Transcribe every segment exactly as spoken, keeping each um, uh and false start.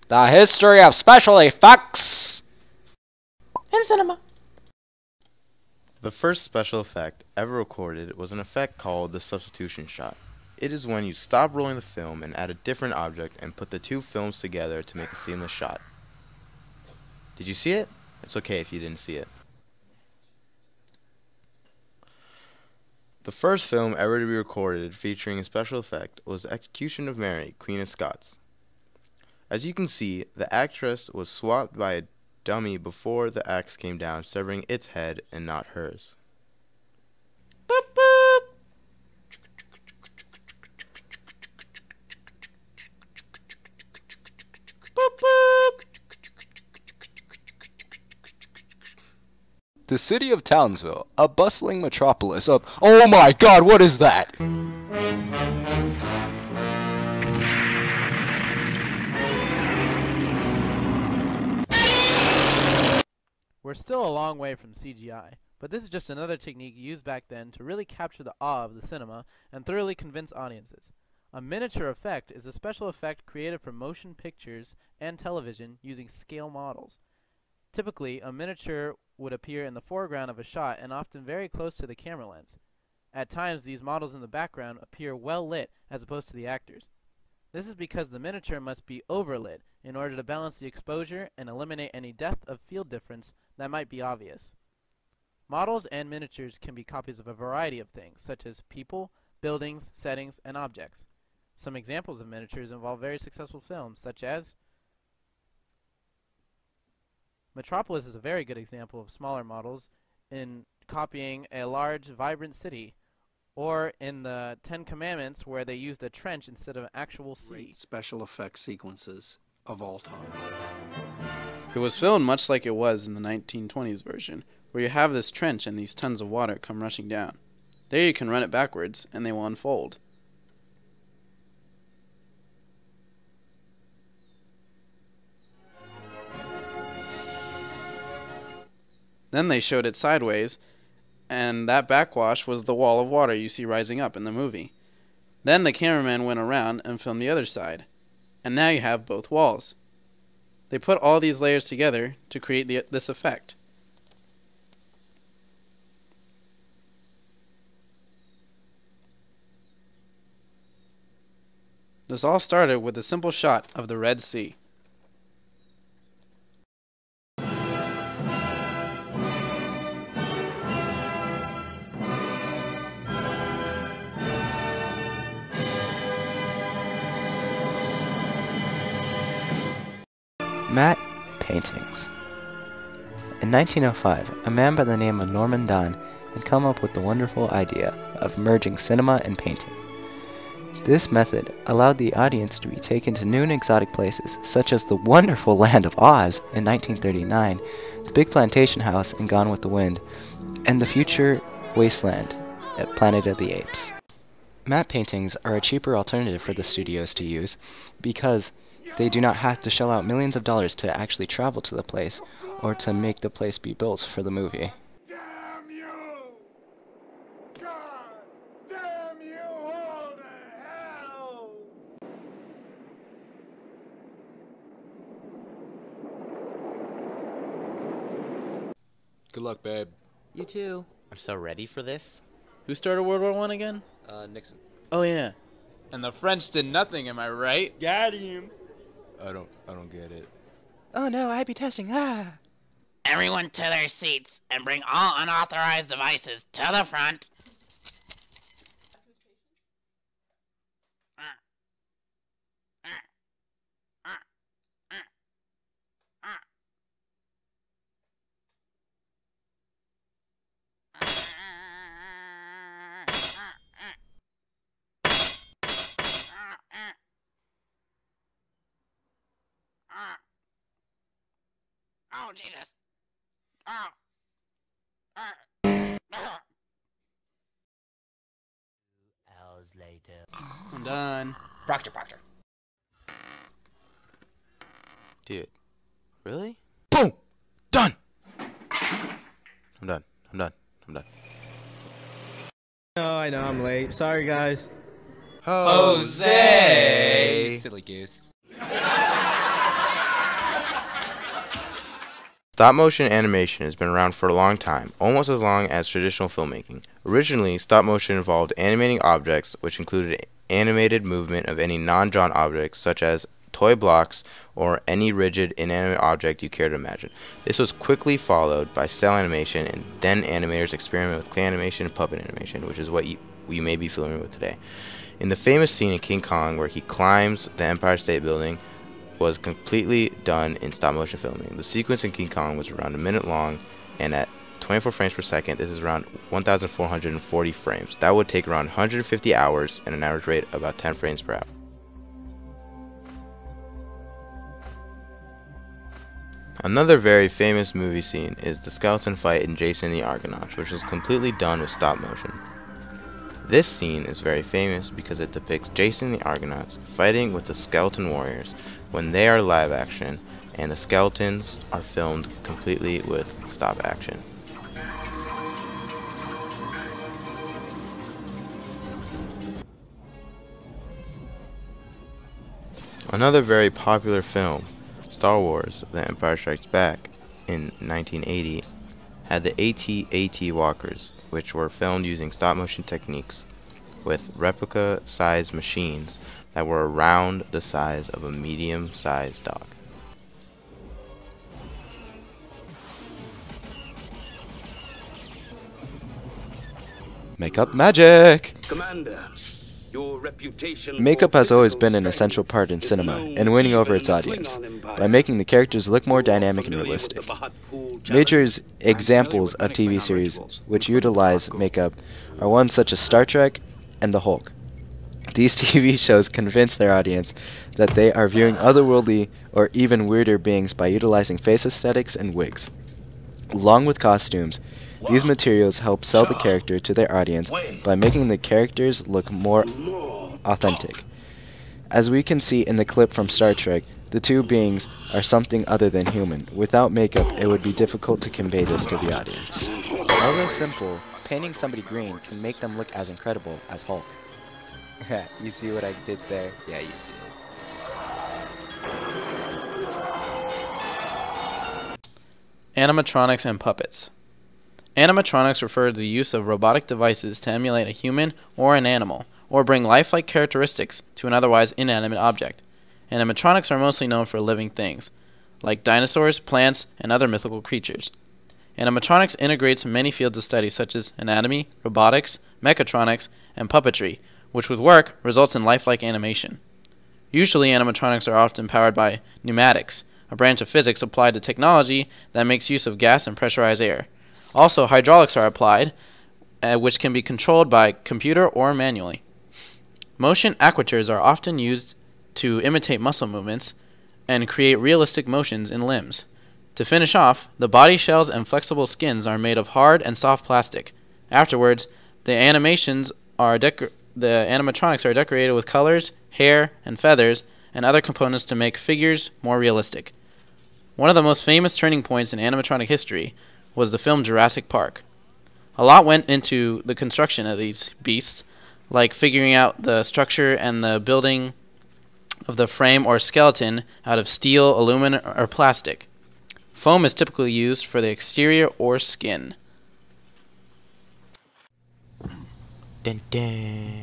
The history of special effects in cinema. The first special effect ever recorded was an effect called the substitution shot. It is when you stop rolling the film and add a different object and put the two films together to make a seamless shot. Did you see it? It's okay if you didn't see it. The first film ever to be recorded featuring a special effect was The Execution of Mary, Queen of Scots. As you can see, the actress was swapped by a dummy before the axe came down, severing its head and not hers. Boop, boop. Boop, boop. The city of Townsville, a bustling metropolis of... Oh my god, what is that? We're still a long way from C G I, but this is just another technique used back then to really capture the awe of the cinema and thoroughly convince audiences. A miniature effect is a special effect created for motion pictures and television using scale models. Typically, a miniature would appear in the foreground of a shot and often very close to the camera lens. At times, these models in the background appear well lit as opposed to the actors. This is because the miniature must be overlit in order to balance the exposure and eliminate any depth of field difference that might be obvious. Models and miniatures can be copies of a variety of things, such as people, buildings, settings, and objects. Some examples of miniatures involve very successful films, such as Metropolis is a very good example of smaller models in copying a large, vibrant city, or in the Ten Commandments, where they used a trench instead of an actual sea. Great special effects sequences of all time. It was filmed much like it was in the nineteen twenties version, where you have this trench and these tons of water come rushing down. There you can run it backwards, and they will unfold. Then they showed it sideways, and that backwash was the wall of water you see rising up in the movie. Then the cameraman went around and filmed the other side, and now you have both walls. They put all these layers together to create the, this effect. This all started with a simple shot of the Red Sea. Matte paintings. In nineteen oh five, a man by the name of Norman Don had come up with the wonderful idea of merging cinema and painting. This method allowed the audience to be taken to new and exotic places, such as the wonderful land of Oz in nineteen thirty-nine, the big plantation house in Gone with the Wind, and the future wasteland at Planet of the Apes. Matte paintings are a cheaper alternative for the studios to use because they do not have to shell out millions of dollars to actually travel to the place or to make the place be built for the movie. Damn you! God damn you all to hell! Good luck, babe. You too. I'm so ready for this. Who started World War One again? Uh, Nixon. Oh yeah. And the French did nothing, am I right? Got him. I don't, I don't get it. Oh no, I be testing, ah! Everyone to their seats and bring all unauthorized devices to the front. Oh, Jesus. Oh. Uh. Uh. Two hours later. I'm done. Proctor, Proctor. Dude. Really? Boom! Done! I'm done. I'm done. I'm done. Oh, I know I'm late. Sorry, guys. Jose! Silly goose. Stop motion animation has been around for a long time, almost as long as traditional filmmaking. Originally, stop motion involved animating objects, which included animated movement of any non-drawn objects, such as toy blocks or any rigid inanimate object you care to imagine. This was quickly followed by cell animation, and then animators experimented with clay animation and puppet animation, which is what you, you may be familiar with today. In the famous scene in King Kong where he climbs the Empire State Building, was completely done in stop motion filming. The sequence in King Kong was around a minute long, and at twenty-four frames per second, this is around one thousand four hundred forty frames. That would take around one hundred fifty hours and an average rate of about ten frames per hour. Another very famous movie scene is the skeleton fight in Jason the Argonauts, which was completely done with stop motion. This scene is very famous because it depicts Jason the Argonauts fighting with the skeleton warriors when they are live action, and the skeletons are filmed completely with stop action. Another very popular film, Star Wars: The Empire Strikes Back, in nineteen eighty, had the A T A T walkers, which were filmed using stop motion techniques with replica sized machines that were around the size of a medium sized dog. Makeup magic! Commander, your reputation Makeup for has always physical been an strength essential part in is cinema known and winning over even its in the audience Klingon Empire. by making the characters look more dynamic and Familiar with the realistic. Bahat Kul Major challenge? examples of T V series which utilize makeup are ones such as Star Trek and The Hulk. These T V shows convince their audience that they are viewing otherworldly or even weirder beings by utilizing face aesthetics and wigs. Along with costumes, these materials help sell the character to their audience by making the characters look more authentic. As we can see in the clip from Star Trek, the two beings are something other than human. Without makeup, it would be difficult to convey this to the audience. Although simple, painting somebody green can make them look as incredible as Hulk. You see what I did there? Yeah, you did. Animatronics and puppets. Animatronics refer to the use of robotic devices to emulate a human or an animal, or bring lifelike characteristics to an otherwise inanimate object. Animatronics are mostly known for living things, like dinosaurs, plants, and other mythical creatures. Animatronics integrates many fields of study such as anatomy, robotics, mechatronics, and puppetry, which with work results in lifelike animation. Usually animatronics are often powered by pneumatics, a branch of physics applied to technology that makes use of gas and pressurized air. Also, hydraulics are applied, uh, which can be controlled by computer or manually. Motion actuators are often used to imitate muscle movements and create realistic motions in limbs. To finish off, the body shells and flexible skins are made of hard and soft plastic. Afterwards, the animations are decor the animatronics are decorated with colors, hair, and feathers, and other components to make figures more realistic. One of the most famous turning points in animatronic history was the film Jurassic Park. A lot went into the construction of these beasts, like figuring out the structure and the building of the frame or skeleton out of steel, aluminum, or plastic. Foam is typically used for the exterior or skin. Dun dun.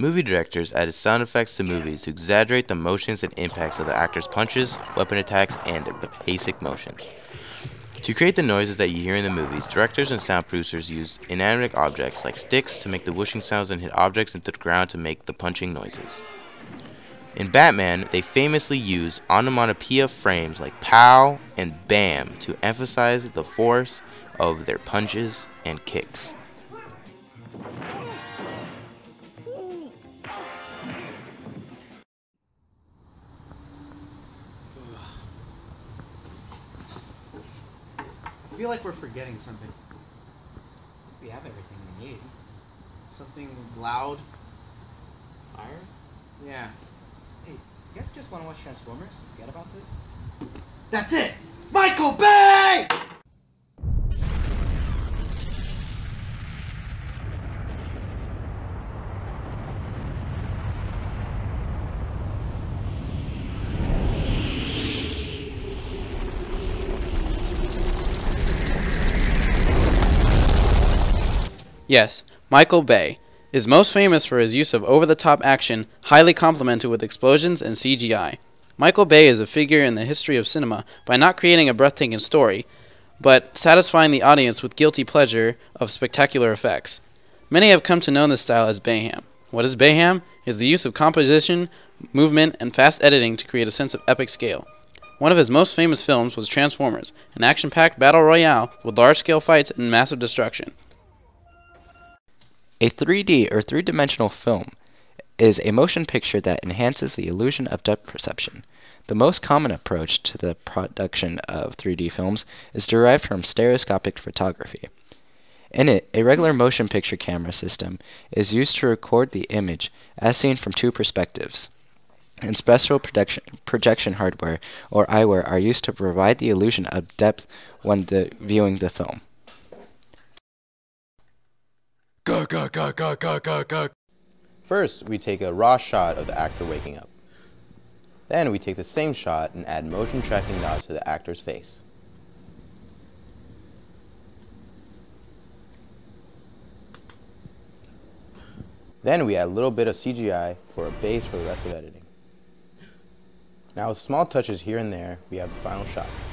Movie directors added sound effects to movies to exaggerate the motions and impacts of the actors' punches, weapon attacks, and their basic motions. To create the noises that you hear in the movies, directors and sound producers used inanimate objects like sticks to make the whooshing sounds and hit objects into the ground to make the punching noises. In Batman, they famously use onomatopoeia frames like pow and bam to emphasize the force of their punches and kicks. I feel like we're forgetting something. We have everything we need. Something loud. Fire? Yeah. Hey, you guys just want to watch Transformers? Forget about this? That's it! Michael Bay! Yes, Michael Bay is most famous for his use of over-the-top action, highly complemented with explosions and C G I. Michael Bay is a figure in the history of cinema by not creating a breathtaking story, but satisfying the audience with guilty pleasure of spectacular effects. Many have come to know this style as Bayham. What is Bayham? Is the use of composition, movement, and fast editing to create a sense of epic scale. One of his most famous films was Transformers, an action-packed battle royale with large-scale fights and massive destruction. A three D or three-dimensional film is a motion picture that enhances the illusion of depth perception. The most common approach to the production of three D films is derived from stereoscopic photography. In it, a regular motion picture camera system is used to record the image as seen from two perspectives, and special projection, projection hardware or eyewear are used to provide the illusion of depth when the, viewing the film. First, we take a raw shot of the actor waking up. Then we take the same shot and add motion tracking dots to the actor's face. Then we add a little bit of C G I for a base for the rest of editing. Now with small touches here and there, we have the final shot.